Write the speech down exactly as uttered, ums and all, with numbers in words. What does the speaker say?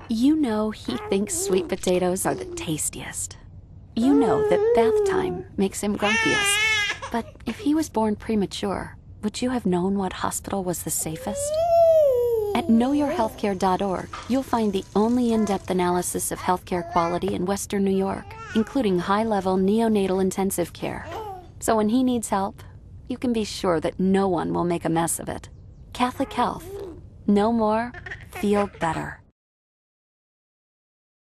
You know he thinks sweet potatoes are the tastiest. You know that bath time makes him grumpiest. But if he was born premature, would you have known what hospital was the safest? At know your healthcare dot org, you'll find the only in-depth analysis of healthcare quality in Western New York, including high-level neonatal intensive care. So when he needs help, you can be sure that no one will make a mess of it. Catholic Health. Know more, feel better.